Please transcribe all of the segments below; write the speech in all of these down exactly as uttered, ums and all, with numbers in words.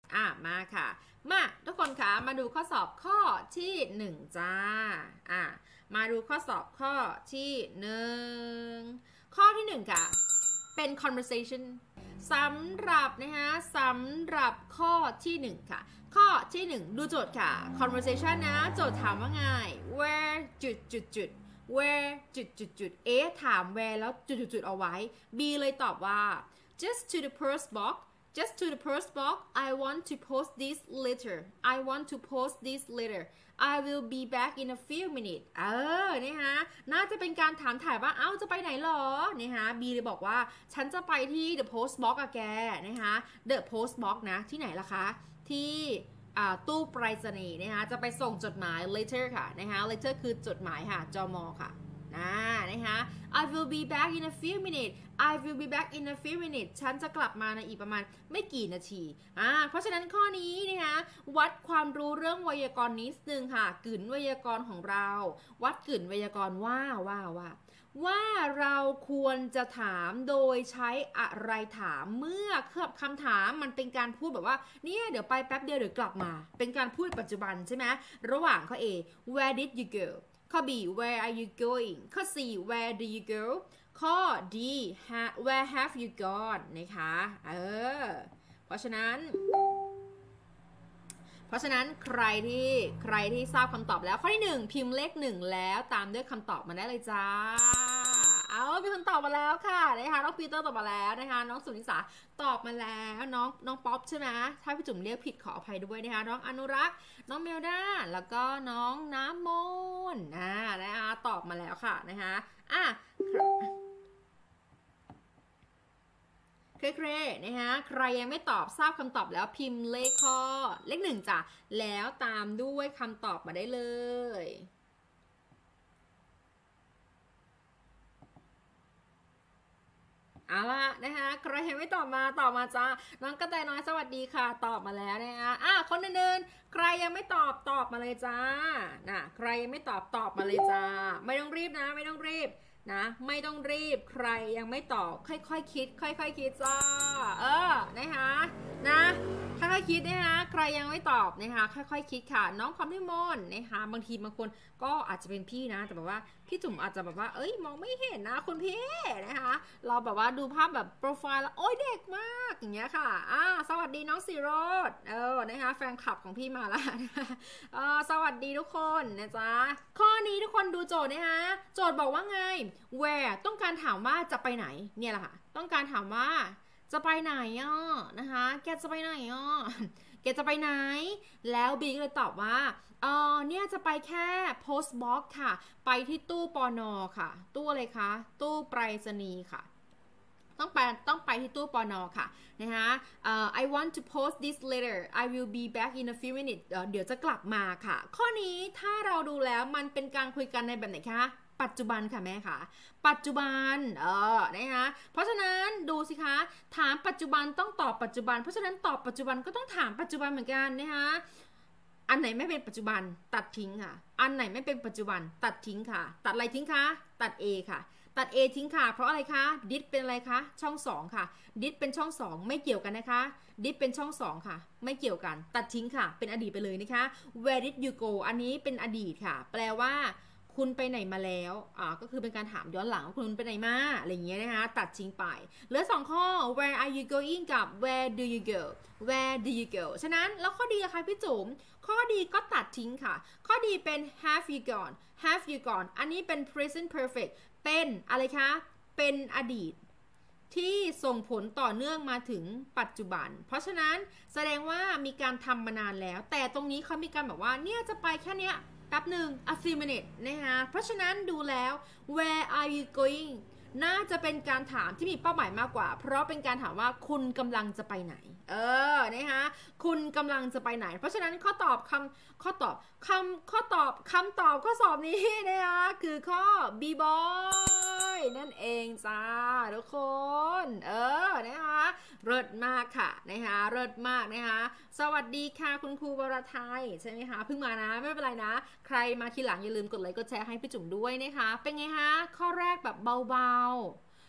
อ่ะมาค่ะมาทุกคนคะมาดูข้อสอบข้อที่หนึ่งจ้าอ่ะมาดูข้อสอบข้อที่หนึ่งข้อที่หนึ่งค่ะเป็น conversation สำหรับนะคะสำหรับข้อที่หนึ่งค่ะข้อที่หนึ่งดูโจทย์ค่ะ conversation นะโจทย์ถามว่าไง where จุดจุดจุด where จุดจุดจุดเอ๊ะถาม where แล้วจุดจุดจุดเอาไว้ B เลยตอบว่า just to the first box just to the first box I want to post this later I want to post this later I will be back in a few minutes เออนะคะน่าจะเป็นการถามถ่ายว่าเอ้าจะไปไหนหรอนะคะบีเลยบอกว่าฉันจะไปที่ the post box อะแกนะคะ the post box นะที่ไหนล่ะคะที่ตู้ไปรษณีย์นะคะจะไปส่งจดหมาย later ค่ะนะคะ later คือจดหมายค่ะจมค่ะนะนะคะ I will be back in a few minutes I will be back in a few minutes ฉันจะกลับมาในอีกประมาณไม่กี่นาทีอ่าเพราะฉะนั้นข้อนี้นะคะวัดความรู้เรื่องไวยากรณ์นิดนึงค่ะกึ่นไวยากรณ์ของเราวัดกึ่นไวยากรณ์ว่าว่าว่าว่าเราควรจะถามโดยใช้อะไรถามเมื่อคำถามมันเป็นการพูดแบบว่าเนี่ยเดี๋ยวไปแป๊บเดียวเดี๋ยวกลับมาเป็นการพูดปัจจุบันใช่ไหมระหว่างข้อ A Where did you go ข้อ B Where are you going ข้อ C Where do you go ข้อ D Where have you gone นะคะเออเพราะฉะนั้นเพราะฉะนั้นใครที่ใครที่ทราบคำตอบแล้วข้อที่หนึ่งพิมพ์เลขหนึ่งแล้วตามด้วยคำตอบมาได้เลยจ้าเอามีคนตอบมาแล้วค่ะนะคะน้องปีเตอร์ตอบมาแล้วนะคะน้องสุนิสาตอบมาแล้วน้องน้องป๊อปใช่ไหมถ้าพี่จุ๋มเรียกผิดขออภัยด้วยนะคะน้องอนุรักษ์น้องเมลดาแล้วก็น้องน้ำมนต์นะนะคะตอบมาแล้วค่ะนะคะอ่ะเครๆนะคะใครยังไม่ตอบทราบคำตอบแล้วพิมพ์เลขข้อเลขหนึ่งจ้ะแล้วตามด้วยคำตอบมาได้เลยเอาล่ะนะคะใครยังไม่ตอบมาตอบมาจ้าน้องกระต่ายน้อยสวัสดีค่ะตอบมาแล้วนะคะอ่ะคนอื่นๆใครยังไม่ตอบตอบมาเลยจ้านะใครยังไม่ตอบตอบมาเลยจ้าไม่ต้องรีบนะไม่ต้องรีบนะไม่ต้องรีบใครยังไม่ตอบค่อยๆ ค, คิดค่อยๆ ค, คิดจ้าเออนะคะนะค่อยๆคิดนะคะใครยังไม่ตอบนะคะค่อยๆ ค, คิดค่ะน้องความพิมลนะคะบางทีบางคนก็อาจจะเป็นพี่นะแต่แบบว่าพี่จุ๋มอาจจะแบบว่าเอ้ยมองไม่เห็นนะคุณพี่นะคะเราแบบว่าดูภาพแบบโปรไฟล์แล้วโอ้ยเด็กมากอย่างเงี้ยค่ะอ่าสวัสดีน้องสิโรจน์เออนะคะแฟนคลับของพี่มาแล้วนะคะเออสวัสดีทุกคนนะจ๊ะข้อนี้ทุกคนดูโจทย์นะคะโจทย์บอกว่าไง where ต้องการถามว่าจะไปไหนเนี่ยแหละค่ะต้องการถามว่าจะไปไหนอ่ะนะคะแกจะไปไหนอ่ะแกจะไปไหนแล้วบีก็เลยตอบว่าเออเนี่ยจะไปแค่ post box ค่ะไปที่ตู้ปนค่ะตู้อะไรคะตู้ไปรษณีย์ค่ะต้องไปต้องไปที่ตู้ปนค่ะนะคะ uh, I want to post this later I will be back in a few minutes เดี๋ยวจะกลับมาค่ะข้อนี้ถ้าเราดูแล้วมันเป็นการคุยกันในแบบไหนคะปัจจุบันค่ะแม่ค่ะปัจจุบันเออนะคะเพราะฉะนั้นดูสิคะถามปัจจุบันต้องตอบปัจจุบันเพราะฉะนั้นตอบปัจจุบันก็ต้องถามปัจจุบันเหมือนกันนะคะอันไหนไม่เป็นปัจจุบันตัดทิ้งค่ะอันไหนไม่เป็นปัจจุบันตัดทิ้งค่ะตัดอะไรทิ้งคะตัด A ค่ะตัด A ทิ้งค่ะเพราะอะไรคะ did เป็นอะไรคะช่องสองค่ะ did เป็นช่องสองไม่เกี่ยวกันนะคะ did เป็นช่องสองค่ะไม่เกี่ยวกันตัดทิ้งค่ะเป็นอดีตไปเลยนะคะ where did you go อันนี้เป็นอดีตค่ะแปลว่าคุณไปไหนมาแล้วอ่าก็คือเป็นการถามย้อนหลังคุณไปไหนมาอะไรอย่างเงี้ยนะคะตัดทิ้งไปเหลือสองข้อ where are you going กับ where do you go where do you go ฉะนั้นแล้วข้อดีนะคะพี่จุ๋มข้อดีก็ตัดทิ้งค่ะข้อดีเป็น have you gone have you gone อันนี้เป็น present perfect เป็นอะไรคะเป็นอดีตที่ส่งผลต่อเนื่องมาถึงปัจจุบันเพราะฉะนั้นแสดงว่ามีการทำมานานแล้วแต่ตรงนี้เขามีการแบบว่าเนี่ยจะไปแค่เนี้ยแป๊บหนึ่ง a few minutes นะคะเพราะฉะนั้นดูแล้ว where are you going น่าจะเป็นการถามที่มีเป้าหมายมากกว่าเพราะเป็นการถามว่าคุณกำลังจะไปไหนเออนะคะคุณกำลังจะไปไหนเพราะฉะนั้นข้อตอบคำข้อตอบคำข้อตอบคำตอบข้อสอบนี้นะคะคือข้อ B boy นั่นเองจ้าทุกคนเออนะคะเลิศมากค่ะนะคะเลิศมากนะคะสวัสดีค่ะคุณครูวรไทยใช่ไหมคะเพิ่งมานะไม่เป็นไรนะใครมาทีหลังอย่าลืมกดไลค์กดแชร์ให้พี่จุ๋มด้วยนะคะเป็นไงคะข้อแรกแบบเบาๆ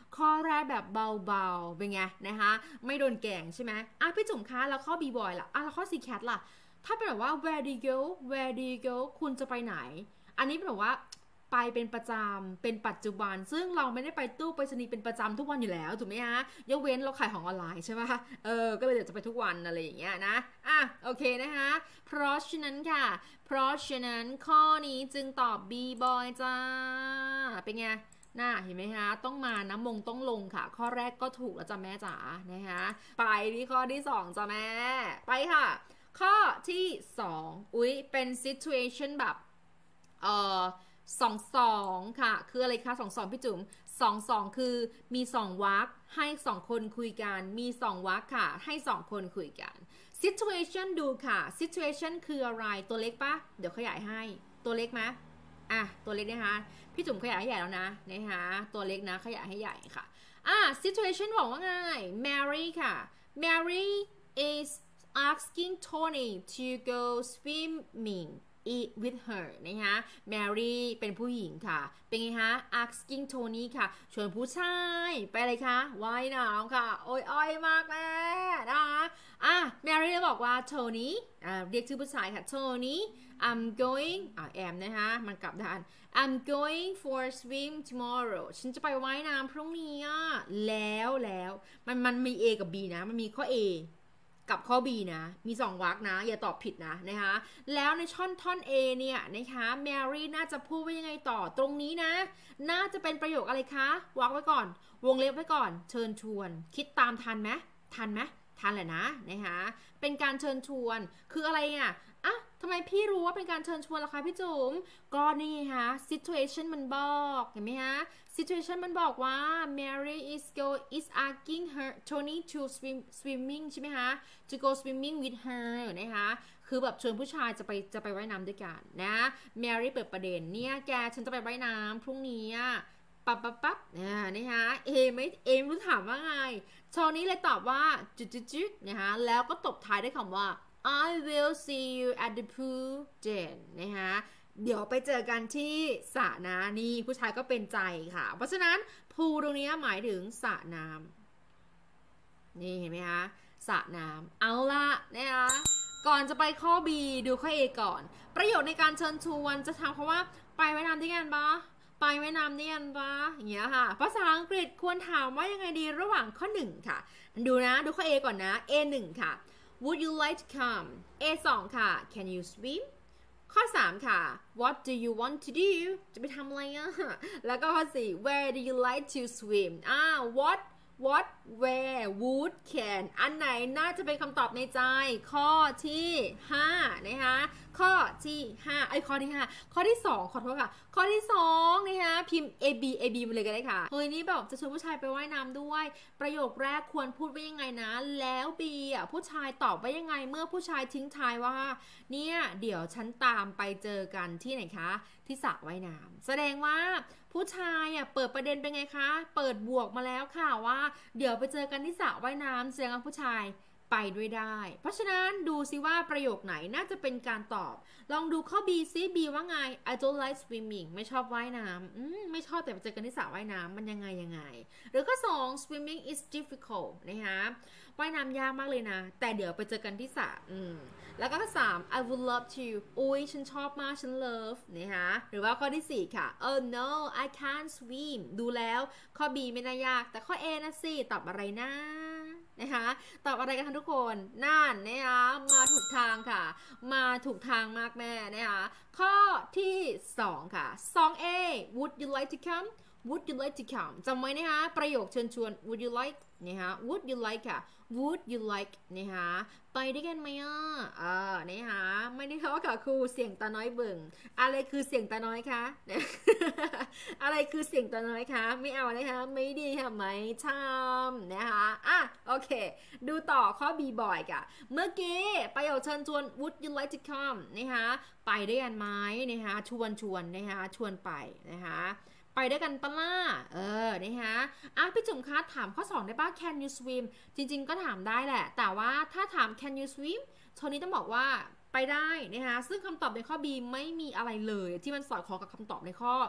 ข้อแรกแบบเบาๆเป็นไงนะคะไม่โดนแกงใช่ไหมอ่ะพี่จุ๋มคะแล้วข้อ B boy ล่ะอ่ะแล้วข้อ C cat ล่ะถ้าเป็นแบบว่า where do you go where do you go คุณจะไปไหนอันนี้เป็นแบบว่าไปเป็นประจำเป็นปัจจุบันซึ่งเราไม่ได้ไปตู้ไปรษณีย์เป็นประจำทุกวันอยู่แล้วถูกไหมฮะยกเว้นเราขายของออนไลน์ใช่ไหมเออก็เลยเดี๋ยวจะไปทุกวันอะไรอย่างเงี้ยนะอ่ะโอเคนะคะเพราะฉะนั้นค่ะเพราะฉะนั้นข้อนี้จึงตอบ B boy จ้าเป็นไงน่าเห็นไหมคะต้องมานะมงต้องลงค่ะข้อแรกก็ถูกแล้วจ้ะแม่จ๋านะคะไปที่ข้อที่สองจ้ะแม่ไปค่ะข้อที่สองอุ๊ยเป็น situation แบบเอ่อสองสองค่ะคืออะไรคะสองสองพี่จุ๋มสองสองคือมีสองวรรคให้สองคนคุยกันมีสองวรรคค่ะให้สองคนคุยกัน situation ดูค่ะ situation คืออะไรตัวเล็กปะเดี๋ยวขยายให้ตัวเล็กไหมอ่ะตัวเล็กนะคะพี่จุ๋มขยายให้ใหญ่แล้วนะนะคะตัวเล็กนะขยายให้ใหญ่ค่ะอ่ะ situation บอกว่าไง Mary ค่ะ Mary is asking Tony to go swimming eat with her นะคะ Mary เป็นผู้หญิงค่ะเป็นไงคะ asking Tony ค่ะชวนผู้ชายไปเลยค่ะว่ายน้ำค่ะโอ้ยอ้อยมากแม่นะคะอ่ะ Mary บอกว่า Tony อ่าเรียกชื่อผู้ชายค่ะ Tony I'm going อ่าแอมนะคะมันกลับด้าน I'm going for a swim tomorrow ฉันจะไปว่ายน้ำพรุ่งนี้อ่ะแล้วแล้วมันมันมี A กับ B นะมันมีข้อ Aกับข้อ B นะมีสองวรรคนะอย่าตอบผิดนะนะคะแล้วในช่อนท่อน A เนี่ยนะคะแมรี่น่าจะพูดว่ายังไงต่อตรงนี้นะน่าจะเป็นประโยคอะไรคะวรรคไว้ก่อนวงเล็บไว้ก่อนเชิญชวนคิดตามทันไหมทันไหมทันแหละนะนะคะเป็นการเชิญชวนคืออะไรอ่ะอ่ะทำไมพี่รู้ว่าเป็นการเชิญชวนล่ะคะพี่จุ๋มก็นี่ฮะ situation มันบอกเห็นไหมฮะ situation มันบอกว่า Mary is go is asking her Tony to swim swimming ใช่ไหมคะ to go swimming with her นะคะคือแบบชวนผู้ชายจะไปจะไปว่ายน้ำด้วยกันนะ Mary เปิดประเด็นเนี่ยแกฉันจะไปว่ายน้ำพรุ่งนี้ปั๊บปั๊บปั๊บนะคะเอไม่เอไม่รู้ถามว่าไงโทนี่เลยตอบว่าจุดจุดจุดนะคะแล้วก็ตบท้ายด้วยคำว่า I will see you at the pool then นะคะเดี๋ยวไปเจอกันที่สระนะนี่ผู้ชายก็เป็นใจค่ะเพราะฉะนั้นพูลตรงนี้หมายถึงสระน้ำนี่เห็นไหมคะสระน้ำเอาละนะคะก่อนจะไปข้อ B ดูข้อ A ก่อนประโยชน์ในการเชิญชวนจะทำเพราะว่าไปว่ายน้ำด้วยกันปะไปว่ายน้ำด้วยกันปะอย่างเงี้ยค่ะภาษาอังกฤษควรถามว่ายังไงดีระหว่างข้อหนึ่งค่ะดูนะดูข้อ A ก่อนนะ เอ หนึ่ง ค่ะ Would you like to come เอ สอง ค่ะ Can you swim ข้อ สาม ค่ะ What do you want to do จะไปทำอะไรอ่ะแล้วก็ข้อ สี่ Where do you like to swim อ่า What What Where Would Can อันไหนน่าจะเป็นคำตอบในใจข้อที่ห้านะคะข้อที่ห้าไอ้ข้อที่ห้าข้อที่สองขอโทษค่ะข้อที่สองนะคะพิมพ์ A B A B มาเลยก็ได้ค่ะเฮ้ยนี่แบบจะชวนผู้ชายไปว่ายน้ำด้วยประโยคแรกควรพูดว่ายังไงนะแล้ว B อ่ะผู้ชายตอบว่ายังไงเมื่อผู้ชายทิ้งท้ายว่าเนี่ยเดี๋ยวฉันตามไปเจอกันที่ไหนคะที่สระว่ายน้ำแสดงว่าผู้ชายอ่ะเปิดประเด็นเป็นไงคะเปิดบวกมาแล้วค่ะว่าเดี๋ยวไปเจอกันที่สระว่ายน้ำแสดงว่าผู้ชายไปด้วยได้เพราะฉะนั้นดูซิว่าประโยคไหนน่าจะเป็นการตอบลองดูข้อ B ซิ B ว่าไง I don't like swimming ไม่ชอบว่ายน้ำอืมไม่ชอบแต่ไปเจอกันที่สระว่ายน้ำมันยังไงยังไงหรือข้อสอง swimming is difficult นะคะว่ายน้ำยากมากเลยนะแต่เดี๋ยวไปเจอกันที่สระอืมแล้วก็ข้อสาม I would love to อุ้ยฉันชอบมากฉัน love นะคะหรือว่าข้อที่สี่ค่ะ Oh no I can't swim ดูแล้วข้อ B ไม่น่ายากแต่ข้อ A นะสิตอบอะไรนะนะคะตอบอะไรกันทั้งทุกคนนั่นนะคะมาถูกทางค่ะมาถูกทางมากแม่นะคะข้อที่สองค่ะ สอง เอ Would you like to come Would you like to come จำไว้นะคะประโยคเชิญชวน Would you like นะคะ Would you like ค่ะ Would you like นะคะไปด้วยกันไหมอ่ะเออนะคะไม่ได้เขากับครูเสียงตาน้อยเบิ่งอะไรคือเสียงตาน้อยคะ อะไรคือเสียงตาน้อยคะไม่เอานะคะไม่ดีค่ะไม่ทำนะคะอ่ะโอเคดูต่อข้อ B บ่อยค่ะเมื่อกี้ประโยคเชิญชวน Would you like to come นะคะไปด้วยกันไหมนะคะชวนชวนนะคะชวนไปนะคะไปด้วยกันปะล่ะเออนะคะอ่ะพี่จุ๋มคะถามข้อสองได้ป่ะ Can you swim จริงๆก็ถามได้แหละแต่ว่าถ้าถาม Can you swim โทนี้ต้องบอกว่าไปได้นะคะซึ่งคำตอบในข้อ B ไม่มีอะไรเลยที่มันสอดคล้องกับคำตอบในข้อ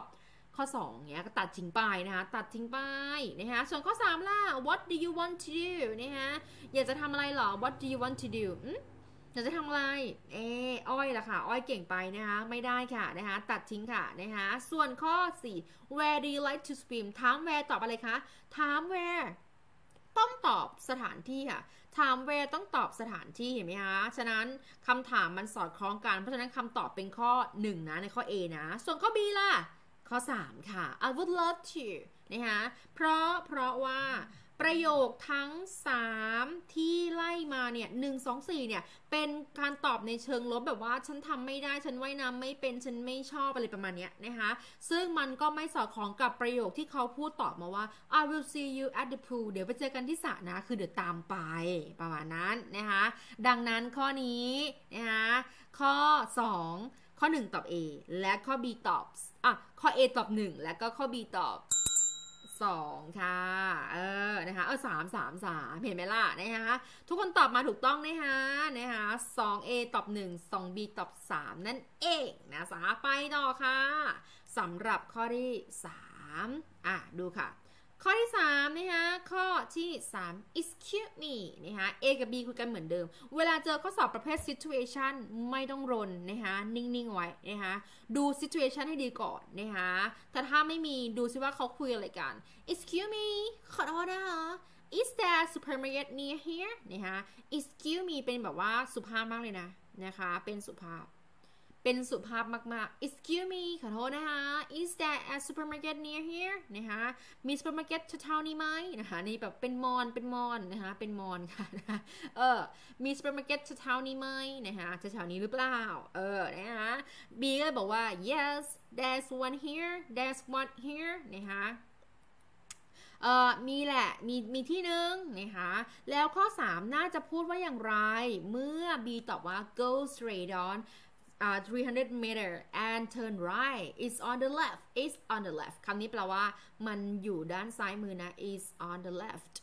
ข้อสองเนี้ยก็ตัดทิ้งไปนะคะตัดทิ้งไปนะคะส่วนข้อสามล่ะ what do you want to do นะคะอยากจะทำอะไรหรอ what do you want to do อยากจะทำอะไรเอออ้อยล่ะค่ะอ้อยเก่งไปนะคะไม่ได้ค่ะนะคะตัดทิ้งค่ะนะคะส่วนข้อสี่ where do you like to swim ถาม where ตอบอะไรคะถาม where ต้องตอบสถานที่ค่ะถาม where ต้องตอบสถานที่เห็นไหมคะฉะนั้นคำถามมันสอดคล้องกันเพราะฉะนั้นคำตอบเป็นข้อหนึ่งนะในข้อ A นะส่วนข้อ B ล่ะข้อสามค่ะ I would love to นะคะเพราะเพราะว่าประโยคทั้งสามที่ไล่มาเนี่ยหนึ่ง สอง สี่เนี่ยเป็นการตอบในเชิงลบแบบว่าฉันทำไม่ได้ฉันว่ายน้ำไม่เป็นฉันไม่ชอบอะไรประมาณนี้นะคะซึ่งมันก็ไม่สอดคล้องกับประโยคที่เขาพูดตอบมาว่า I will see you at the pool เดี๋ยวไปเจอกันที่สระนะคือเดี๋ยวตามไปประมาณนั้นนะคะดังนั้นข้อนี้นะคะข้อสองข้อหนึ่งตอบ A และข้อ B ตอบอ่ะข้อ A ตอบหนึ่งและก็ข้อ B ตอบสองค่ะเออนะคะเออสามสามสามเห็นไหมล่ะนะคะทุกคนตอบมาถูกต้องนะคะนะคะสอง A ตอบหนึ่ง สอง B ตอบสามนั่นเองนะสาไปต่อค่ะสำหรับข้อที่สามอ่ะดูค่ะข้อที่สามนะคะข้อที่สาม excuse me นะคะ A กับ B คุยกันเหมือนเดิมเวลาเจอข้อสอบประเภท situation ไม่ต้องรนนะคะนิ่งๆไว้นะคะดู situation ให้ดีก่อนนะคะแต่ถ้าไม่มีดูซิว่าเขาคุยอะไรกัน excuse me ขอโทษนะคะ is there supermarket near here นะคะ excuse me เป็นแบบว่าสุภาพมากเลยนะนะคะเป็นสุภาพเป็นสุภาพมากๆ excuse me ขอโทษนะคะ is there a supermarket near here นะคะมีซูเปอร์มาร์เก็ตแถวๆนี้ไหมนะคะนี่แบบเป็นมอนเป็นมอนนะคะเป็นมอนค่ะนะเออมีซูเปอร์มาร์เก็ตแถวๆนี้ไหมนะคะแถวๆนี้หรือเปล่าเออนะคะ B ก็เลยบอกว่า yes there's one here there's one here นะคะเอ่อมีแหละมีมีที่หนึ่งนะคะแล้วข้อสามน่าจะพูดว่าอย่างไรเมื่อ B ตอบว่า go straight on Uh, three hundred meter and turn right is on the left is on the left คำนี้แปลว่ามันอยู่ด้านซ้ายมือนะ is on the left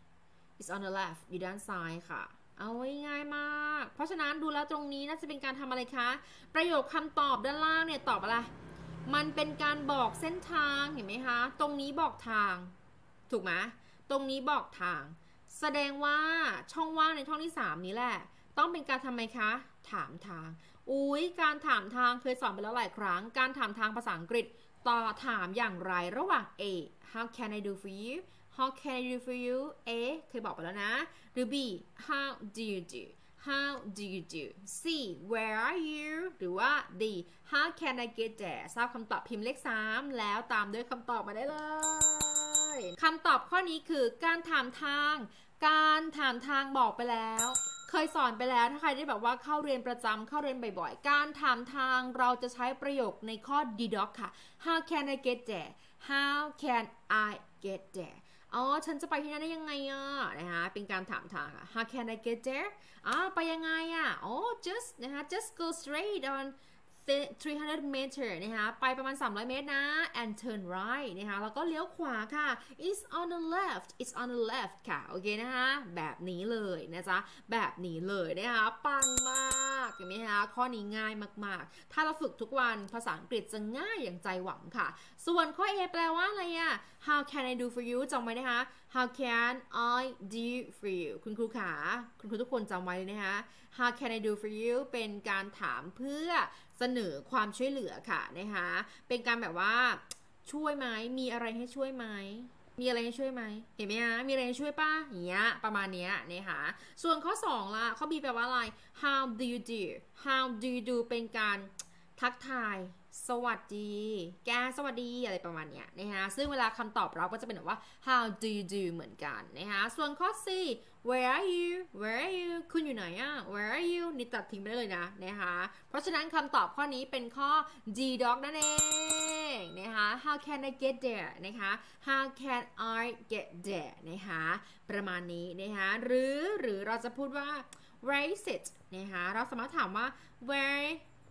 is on the left อยู่ด้านซ้ายค่ะเอาไว้ง่ายมากเพราะฉะนั้นดูแล้วตรงนี้น่าจะเป็นการทำอะไรคะประโยคคำตอบด้านล่างเนี่ยตอบอะไรมันเป็นการบอกเส้นทางเห็นไหมคะตรงนี้บอกทางถูกไหมตรงนี้บอกทางแสดงว่าช่องว่างในช่องที่สามนี้แหละต้องเป็นการทำไมคะถามทางอุ้ยการถามทางเคยสอนไปแล้วหลายครั้งการถามทางภาษาอังกฤษต่อถามอย่างไรระหว่าง A how can I do for you how can I do for you A เคยบอกไปแล้วนะหรือ B how do you do how do you do C where are you หรือว่า D how can I get there ทราบคำตอบพิมพ์เลขสามแล้วตามด้วยคำตอบมาได้เลยคำตอบข้อนี้คือการถามทางการถามทางบอกไปแล้วเคยสอนไปแล้วถ้าใครได้แบบว่าเข้าเรียนประจำเข้าเรียนบ่อยๆการถามทางเราจะใช้ประโยคในข้อ D doc ค่ะ How can I get there How can I get there อ๋อฉันจะไปที่นั่นได้ยังไงอ่ะนะคะเป็นการถามทางค่ะ How can I get there อ๋อไปยังไงอ่ะอ๋อ just นะคะ just go straight on three hundred meter นะคะไปประมาณสามร้อยเมตรนะ and turn right นะคะแล้วก็เลี้ยวขวาค่ะ is on the left is on the left ค่ะโอเคนะคะแบบนี้เลยนะจ๊ะแบบนี้เลยนะคะปังมากเห็นไหมคะข้อนี้ง่ายมากๆถ้าเราฝึกทุกวันภาษาอังกฤษจะง่ายอย่างใจหวังค่ะส่วนข้อ A แปลว่าอะไรอ่ะ how can I do for you จำไว้นะคะ how can I do for you คุณครูขาคุณครูทุกคนจำไว้เลยนะคะ how can I do for you เป็นการถามเพื่อเสนอความช่วยเหลือค่ะนะคะเป็นการแบบว่าช่วยไหมมีอะไรให้ช่วยไหมมีอะไรให้ช่วยไหมเห็นไหมคะมีอะไรให้ช่วยป่ะอย่างเงี้ยประมาณเนี้ยนะคะส่วนข้อสองล่ะข้อ B แปลว่าอะไร how do you do how do you do เป็นการทักทายสวัสดีแกสวัสดีอะไรประมาณเนี้ยนะคะซึ่งเวลาคำตอบเราก็จะเป็นแบบว่า how do you do เหมือนกันนะคะส่วนข้อ C where are you where are you คุณอยู่ไหนอะ where are you นี่ตัดทิ้งไปได้เลยนะนะคะเพราะฉะนั้นคำตอบข้อนี้เป็นข้อ D doc นั่นเองนะคะ how can I get there นะคะ how can I get there นะคะประมาณนี้นะคะหรือหรือเราจะพูดว่า where is it นะคะเราสามารถถามว่า where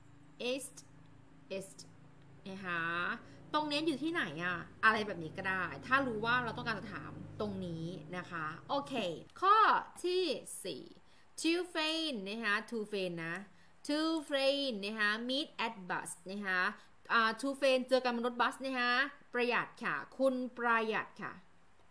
is is นะคะตรงนี้อยู่ที่ไหนอะอะไรแบบนี้ก็ได้ถ้ารู้ว่าเราต้องการจะถามตรงนี้นะคะโอเคข้อที่สี่ two friends นะคะ two friends นะ two friends นะคะ meet at bus นะคะอ่าทูเฟนเจอกันบนรถบัสนะฮะประหยัดค่ะคุณประหยัดค่ะ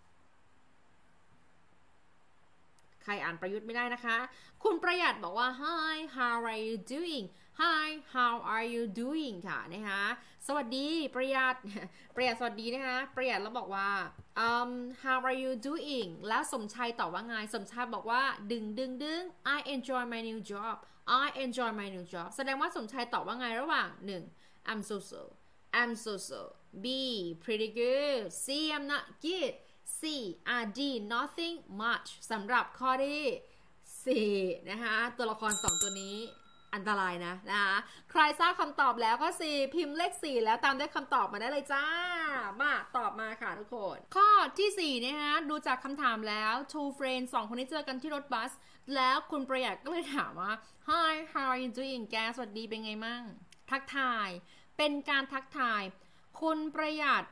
ใครอ่านประยุทธ์ไม่ได้นะคะคุณประหยัดบอกว่า Hi how are you doing Hi how are you doing ค่ะนะคะสวัสดีประหยัดประหยัดสวัสดีนะคะประหยัดแล้วบอกว่า um how are you doing แล้วสมชัยตอบว่าไงสมชายบอกว่าดึงดึงดึง I enjoy my new job I enjoy my new job แสดงว่าสมชัยตอบว่าไงระหว่างหนึ่ง I'm so so I'm so so B pretty good C I'm not good C อ่า D nothing much สำหรับข้อที่สี่นะคะตัวละครสองตัวนี้อันตรายนะนะคะใครทราบคำตอบแล้วก็สี่พิมพ์เลขสี่แล้วตามด้วยคำตอบมาได้เลยจ้ามาตอบมาค่ะทุกคนข้อที่สี่นะคะดูจากคำถามแล้ว two friends สองคนนี้เจอกันที่รถบัสแล้วคุณประหยัดก็เลยถามว่า Hi how are you doing แกสวัสดีเป็นไงมั่งทักทายเป็นการทักทายคุณประหยัด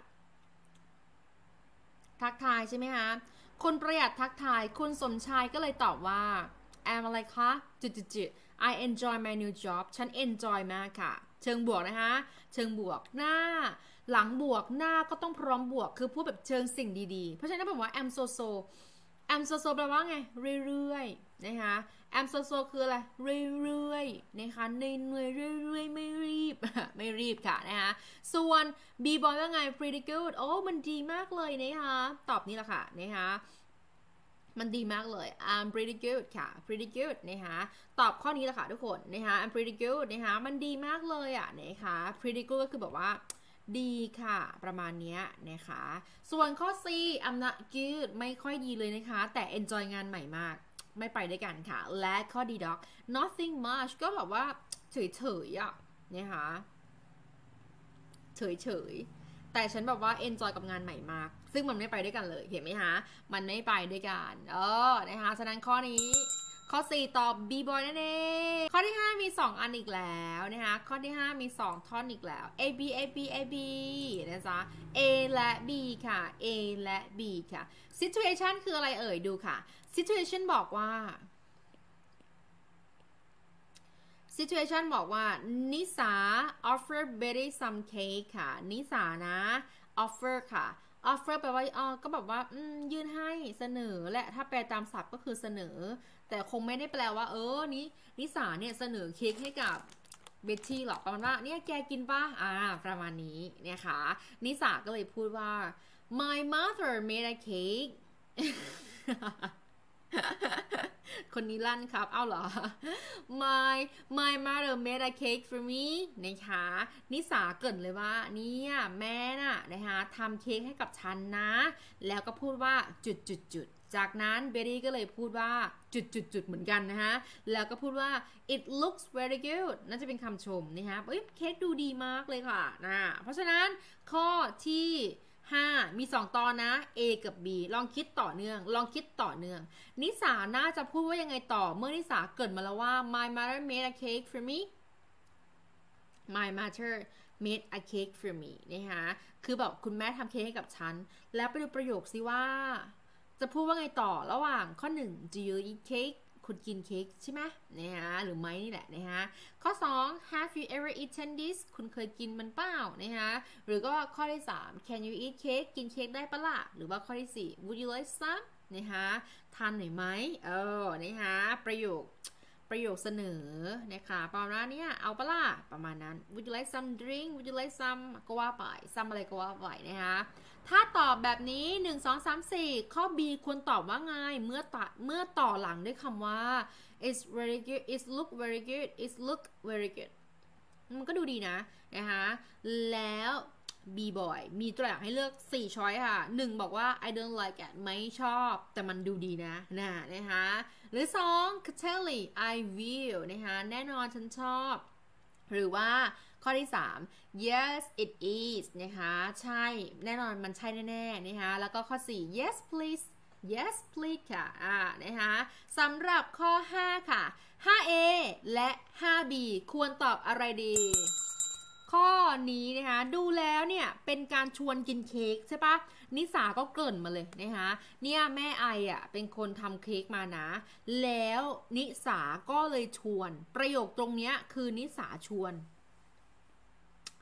ทักทายใช่ไหมคะคุณประหยัดทักทายคุณสมชายก็เลยตอบว่าแอมอะไรคะจุดจุดจุด I enjoy my new job ฉัน enjoy มากค่ะเชิงบวกนะคะเชิงบวกหน้าหลังบวกหน้าก็ต้องพร้อมบวกคือพูดแบบเชิงสิ่งดีๆเพราะฉะนั้นผมว่า I'm so so I'm so so แปลว่าไงเรื่อยๆนะคะ I'm so so คืออะไรเรื่อยๆนะคะเหนื่อยๆเรื่อยๆไม่รีบไม่รีบค่ะนะคะส่วน B boy ว่าไง pretty good โอ้มันดีมากเลยนะคะตอบนี่แหละค่ะนะคะมันดีมากเลย I'm pretty good ค่ะ pretty good นะคะตอบข้อนี้แหละค่ะทุกคนนะคะ I'm pretty good นะคะมันดีมากเลยอ่ะนะคะ pretty good ก็คือแบบว่าดีค่ะประมาณนี้นะคะส่วนข้อ C I'm not good ไม่ค่อยดีเลยนะคะแต่ enjoy งานใหม่มากไม่ไปด้วยกันค่ะและข้อ D dog nothing much ก็แบบว่าเฉยๆอ่ะนะคะเฉยๆแต่ฉันแบบว่า enjoy กับงานใหม่มากซึ่งมันไม่ไปด้วยกันเลยเห็นไหมคะมันไม่ไปด้วยกันเออนะคะฉะนั้นข้อนี้ข้อสี่ตอบ B boy นั่นเองข้อที่ห้ามีสองอันอีกแล้วนะคะข้อที่ห้ามีสองท่อนอีกแล้ว A B A B A B นะจ๊ะ A และ B ค่ะ A และ B ค่ะ situation คืออะไรเอ่ยดูค่ะ situation บอกว่า situation บอกว่านิสา offer Betty some cake ค่ะนิสานะ offer ค่ะ offer แปลว่าอ๋อก็แบบว่ายื่นให้เสนอและถ้าแปลตามศัพท์ก็คือเสนอแต่คงไม่ได้แปลว่าเออนี้นิสาเนี่ยเสนอเค้กให้กับเบตตี้หรอกประมาณว่าเนี่ยแกกินป่ะอ่าประมาณนี้นะคะนิสาก็เลยพูดว่า my mother made a cake คนนี้ลั่นครับเอาเหรอ my my mother made a cake for me นะคะนิสาเกริ่นเลยว่าเนี่ยแม่น่ะนะคะทำเค้กให้กับฉันนะแล้วก็พูดว่าจุดจุดจุดจากนั้นเบรี่ก็เลยพูดว่าจุดจุดจุดเหมือนกันนะคะแล้วก็พูดว่า it looks very good น่าจะเป็นคำชมนะคะเอ้ยเค้กดูดีมากเลยค่ะนะเพราะฉะนั้นข้อที่ห้ามีสองตอนนะ A กับ B ลองคิดต่อเนื่องลองคิดต่อเนื่องนิสาน่าจะพูดว่ายังไงต่อเมื่อนิสาเกิดมาแล้วว่า my mother made a cake for me my mother made a cake for me นะคะคือแบบคุณแม่ทำเค้กให้กับฉันแล้วไปดูประโยคสิว่าจะพูดว่าไงต่อระหว่างข้อหนึ่ง do you eat cake คุณกินเค้กใช่ไหมนะคะหรือไม่นี่แหละนะคะข้อสอง have you ever eaten this คุณเคยกินมันเปล่านะคะหรือก็ข้อที่สาม can you eat cake กินเค้กได้ปะล่ะหรือว่าข้อที่สี่ would you like some นะคะทานหน่อยไหมเออนะคะประโยคประโยคเสนอนะคะประมาณนี้เอาปะล่ะประมาณนั้น would you like some drink would you like some ก็ว่าไป some อะไรก็ว่าไปนะคะถ้าตอบแบบนี้หนึ่ง สอง สาม สี่ข้อ B ควรตอบว่าไงเมื่อต่อเมื่อต่อหลังด้วยคำว่า it's very good it's look very good it's look very good มันก็ดูดีนะนะคะแล้ว B boy มีตัวอย่างให้เลือกสี่ช้อยค่ะหนึ่งบอกว่า I don't like it ไม่ชอบแต่มันดูดีนะนะนะคะหรือสอง Kelly I will นะคะแน่นอนฉันชอบหรือว่าข้อที่สาม yes it is นะคะใช่แน่นอนมันใช่แน่ๆนะคะแล้วก็ข้อสี่ yes please yes please ค่ะอ่านะคะสำหรับข้อห้าค่ะ ห้า เอ และ ห้า บี ควรตอบอะไรดีข้อนี้นะคะดูแล้วเนี่ยเป็นการชวนกินเค้กใช่ปะนิสาก็เกริ่นมาเลยนะคะเนี่ยแม่ไออ่ะเป็นคนทำเค้กมานะแล้วนิสาก็เลยชวนประโยคตรงเนี้ยคือนิสาชวน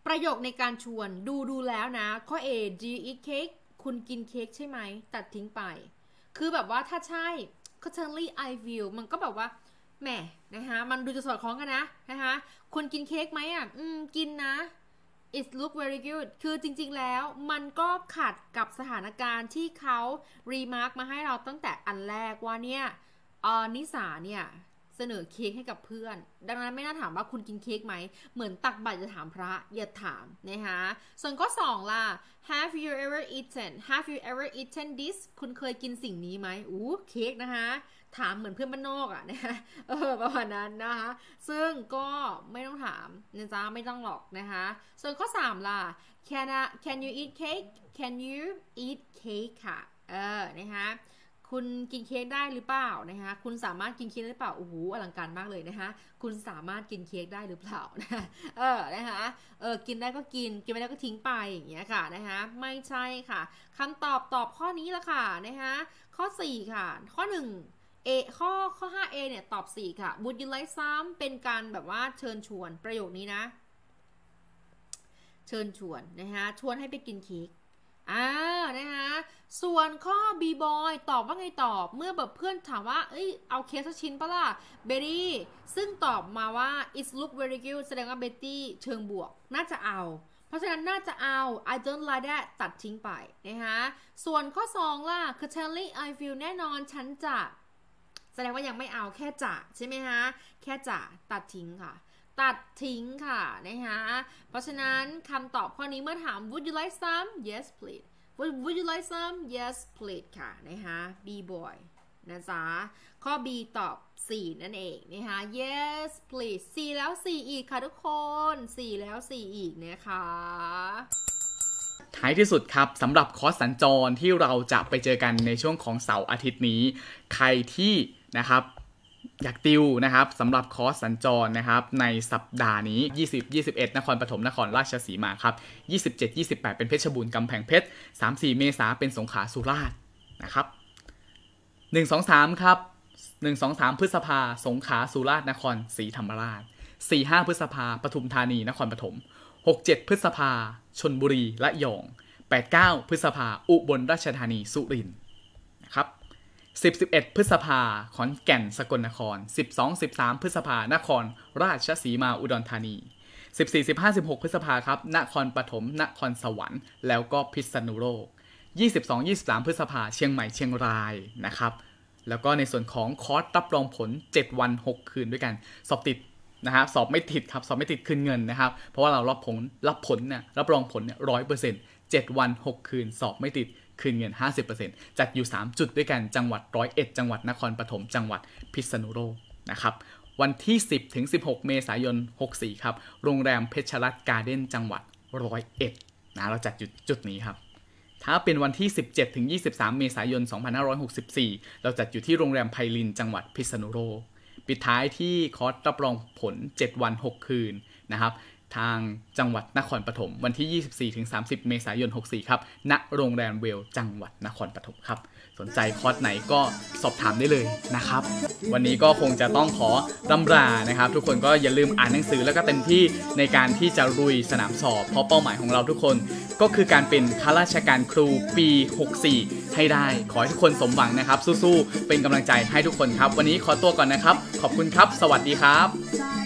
ประโยคในการชวนดูดูแล้วนะข้อ A do you eat cake คุณกินเค้กใช่ไหมตัดทิ้งไปคือแบบว่าถ้าใช่ก็ certainly I will มันก็แบบว่าแหมนะคะมันดูจะสอดคล้องกันนะนะคะคุณกินเค้กไหมอ่ะอืมกินนะ it look very good คือจริงๆแล้วมันก็ขัดกับสถานการณ์ที่เขา remark มาให้เราตั้งแต่อันแรกว่าเนี่ยเออนิสาเนี่ยเสนอเค้กให้กับเพื่อนดังนั้นไม่น่าถามว่าคุณกินเค้กไหมเหมือนตักบาตรจะถามพระอย่าถามนะคะส่วนข้อสองล่ะ have you ever eaten have you ever eaten this คุณเคยกินสิ่งนี้ไหมอู้เค้กนะคะถามเหมือนเพื่อนบ้านนอกอ่ะนะคะเออประมาณนั้นนะคะซึ่งก็ไม่ต้องถามนะจ๊ะไม่ต้องหรอกนะคะส่วนข้อสามล่ะ can can you eat cake can you eat cake ค่ะเออนะคะคุณกินเค้กได้หรือเปล่านะคะคุณสามารถกินเค้กได้หรือเปล่าโอ้โหอลังการมากเลยนะคะคุณสามารถกินเค้กได้หรือเปล่านะเออนะคะเออกินได้ก็กินกินไม่ได้ก็ทิ้งไปอย่างเงี้ยค่ะนะคะไม่ใช่ค่ะคำตอบตอบข้อนี้ละค่ะนะคะข้อสี่ค่ะข้อหนึ่งเอข้อข้อ ห้าเอ เนี่ยตอบสี่ค่ะ Would you like some เป็นการแบบว่าเชิญชวนประโยคนี้นะเชิญชวนนะคะชวนให้ไปกินเค้กอ่านะคะส่วนข้อ B boy ตอบว่าไงตอบเมื่อแบบเพื่อนถามว่าเอ้ยเอาเค้กสักชิ้นปะล่ะเบตตี้ซึ่งตอบมาว่า it look very good แสดงว่าเบตตี้เชิงบวกน่าจะเอาเพราะฉะนั้นน่าจะเอา I don't like that ตัดทิ้งไปนะคะส่วนข้อสองล่ะ certainly I feel แน่นอนฉันจะแสดงว่ายังไม่เอาแค่จะใช่ไหมคะแค่จะตัดทิ้งค่ะตัดทิ้งค่ะนะคะเพราะฉะนั้นคำตอบข้อนี้เมื่อถาม Would you like some yes please Would, would you like some yes please ค่ะนะคะ B boy นะจ๊ะข้อ B ตอบสี่นั่นเองนะคะ yes please สี่แล้วสี่อีกค่ะทุกคนสี่แล้วสี่อีกนะคะท้ายที่สุดครับสำหรับคอร์สสัญจรที่เราจะไปเจอกันในช่วงของเสาร์อาทิตย์นี้ใครที่นะครับอยากติวนะครับสำหรับคอร์สสัญจรนะครับในสัปดาห์นี้ยี่สิบ ยี่สิบเอ็ดนครปฐมนครราชสีมาครับยี่สิบเจ็ด ยี่สิบแปดเป็นเพชรบูรณ์กำแพงเพชร สาม สี่ เมษายนเป็นสงขลาสุราษฎร์นะครับหนึ่ง สอง สามครับหนึ่ง สอง สามพฤษภาสงขลาสุราษฎร์นครศรีธรรมราช สี่ ห้า พฤษภาปทุมธานีนครปฐม หก เจ็ด พฤษภาชลบุรีระยอง แปด เก้า พฤษภาอุบลราชธานีสุรินทร์นะครับสิบ สิบเอ็ด พฤษภาขอนแก่นสกลนคร สิบสอง สิบสาม พฤษภานครราชสีมาอุดรธานี สิบสี่ สิบห้า สิบหก พฤษภาครับนครปฐมนครสวรรค์แล้วก็พิษณุโลก ยี่สิบสอง ยี่สิบสาม พฤษภาเชียงใหม่เชียงรายนะครับแล้วก็ในส่วนของคอร์สรับรองผลเจ็ดวันหกคืนด้วยกันสอบติดนะครับสอบไม่ติดครับสอบไม่ติดคืนเงินนะครับเพราะว่าเรารับผลรับผลเนี่ยรับรองผลเนี่ย ร้อยเปอร์เซ็นต์ เจ็ดวันหกคืนสอบไม่ติดคืนเงิน ห้าสิบเปอร์เซ็นต์ จัดอยู่สามจุดด้วยกันจังหวัดร้อยเอ็ดจังหวัดนครปฐมจังหวัดพิษณุโลกนะครับวันที่สิบถึงสิบหกเมษายนหกสี่ครับโรงแรมเพชรรัตน์การ์เด้นจังหวัดร้อยเอ็ดนะเราจัดจุดจุดนี้ครับถ้าเป็นวันที่สิบเจ็ดถึงยี่สิบสามเมษายนสองพันห้าร้อยหกสิบสี่เราจัดอยู่ที่โรงแรมไพลินจังหวัดพิษณุโลกปิดท้ายที่คอร์สรับรองผลเจ็ดวันหกคืนนะครับทางจังหวัดนครปฐมวันที่ ยี่สิบสี่ถึงสามสิบ เมษายนหกสี่ครับณโรงแรมเวลจังหวัดนครปฐมครับสนใจคอร์สไหนก็สอบถามได้เลยนะครับวันนี้ก็คงจะต้องขอรำลานะครับทุกคนก็อย่าลืมอ่านหนังสือแล้วก็เต็มที่ในการที่จะลุยสนามสอบเพราะเป้าหมายของเราทุกคนก็คือการเป็นข้าราชการครูปีหกสี่ให้ได้ขอให้ทุกคนสมหวังนะครับสู้ๆเป็นกำลังใจให้ทุกคนครับวันนี้ขอตัวก่อนนะครับขอบคุณครับสวัสดีครับ